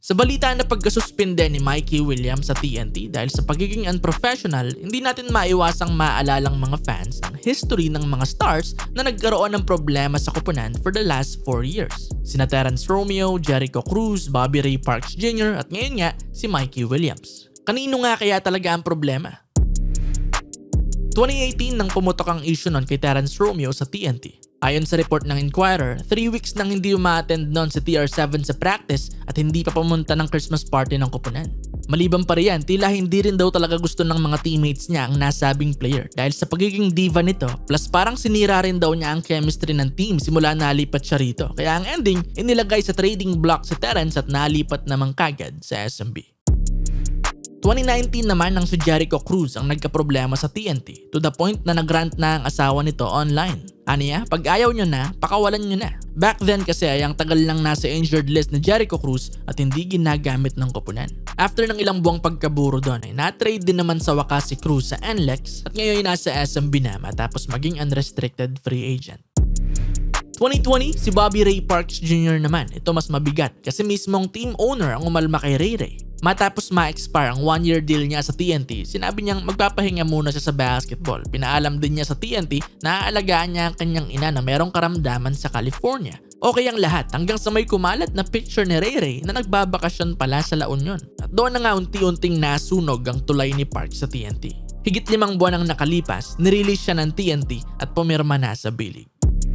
Sa balita na pagkasuspinde ni Mikey Williams sa TNT dahil sa pagiging unprofessional, hindi natin maiwasang maalalang mga fans ang history ng mga stars na nagkaroon ng problema sa koponan for the last 4 years. Sina Terrence Romeo, Jericho Cruz, Bobby Ray Parks Jr. at ngayon nga si Mikey Williams. Kanino nga kaya talaga ang problema? 2018 nang pumutok ang issue nun kay Terrence Romeo sa TNT. Ayon sa report ng Inquirer, 3 weeks nang hindi uma-attend nun si TR7 sa practice at hindi pa pumunta ng Christmas party ng koponan. Maliban pa riyan, tila hindi rin daw talaga gusto ng mga teammates niya ang nasabing player dahil sa pagiging diva nito, plus parang sinira rin daw niya ang chemistry ng team simula nalipat siya rito. Kaya ang ending, inilagay sa trading block si Terrence at nalipat naman kagad sa SMB. 2019 naman nang si Jericho Cruz ang nagkaproblema sa TNT to the point na nagrant na ang asawa nito online. Aniya, pag ayaw nyo na, pakawalan nyo na. Back then kasi ay ang tagal lang nasa injured list ni Jericho Cruz at hindi ginagamit ng koponan. After ng ilang buwang pagkaburo doon ay na-trade din naman sa wakas si Cruz sa NLEX at ngayon ay nasa SMB na matapos maging unrestricted free agent. 2020, si Bobby Ray Parks Jr. naman. Ito mas mabigat kasi mismong team owner ang umalma kay Ray Ray. Matapos ma-expire ang 1-year deal niya sa TNT, sinabi niyang magpapahinga muna siya sa basketball. Pinaalam din niya sa TNT na aalagaan niya ang kanyang ina na merong karamdaman sa California. Okay ang lahat hanggang sa may kumalat na picture ni Ray Ray na nagbabakasyon pala sa La Union. At doon na nga unti-unting nasunog ang tulay ni Parks sa TNT. Higit 5 buwan ang nakalipas, nirelease siya ng TNT at pumirma na sa B-League.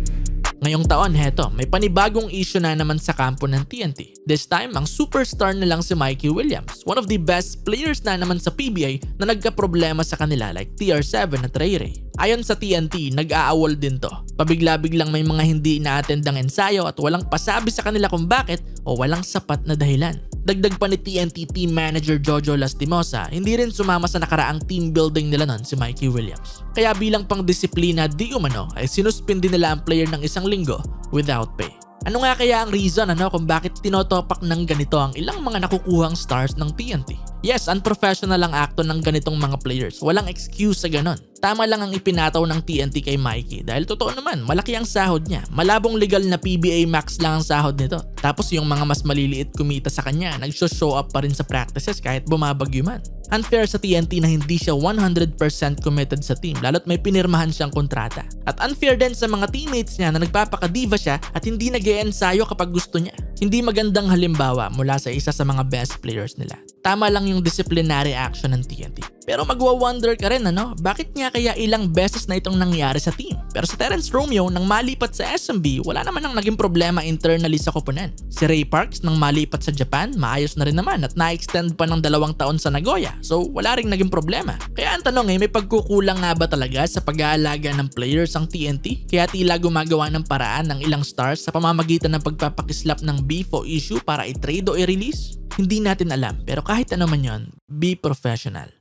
Ngayong taon, heto, may panibagong issue na naman sa kampo ng TNT. This time, ang superstar na lang si Mikey Williams, one of the best players na naman sa PBA na nagka-problema sa kanila like TR7 at Ray Ray. Ayon sa TNT, nag-aawol din to. Pabigla-biglang may mga hindi na-attend ang ensayo at walang pasabi sa kanila kung bakit o walang sapat na dahilan. Dagdag pa ni TNT team manager Jojo Lastimosa, hindi rin sumama sa nakaraang team building nila nun si Mikey Williams. Kaya bilang pang disiplina di umano ay sinuspindi nila ang player ng 1 linggo without pay. Ano nga kaya ang reason kung bakit tinotopak ng ganito ang ilang mga nakukuhang stars ng TNT? Yes, unprofessional ang akto ng ganitong mga players. Walang excuse sa ganon. Tama lang ang ipinataw ng TNT kay Mikey dahil totoo naman, malaki ang sahod niya. Malabong legal na PBA max lang ang sahod nito. Tapos yung mga mas maliliit kumita sa kanya, nag-show up pa rin sa practices kahit bumabagyo man. Unfair sa TNT na hindi siya 100% committed sa team lalo't may pinirmahan siyang kontrata. At unfair din sa mga teammates niya na nagpapakadiva siya at hindi nag-e-ensayo kapag gusto niya. Hindi magandang halimbawa mula sa isa sa mga best players nila. Tama lang yung disciplinary action ng TNT. Pero magwa-wonder ka rin bakit nga kaya ilang beses na itong nangyari sa team? Pero sa Terrence Romeo nang malipat sa SMB, wala naman ang naging problema internally sa koponan. Si Ray Parks nang malipat sa Japan, maayos na rin naman at na-extend pa ng 2 taon sa Nagoya. So wala ring naging problema. Kaya ang tanong may pagkukulang nga ba talaga sa pag-aalaga ng players ang TNT? Kaya tila gumagawa ng paraan ng ilang stars sa pamamagitan ng pagpapakislap ng beef o issue para i-trade o i-release? Hindi natin alam pero kahit ano man yon, be professional.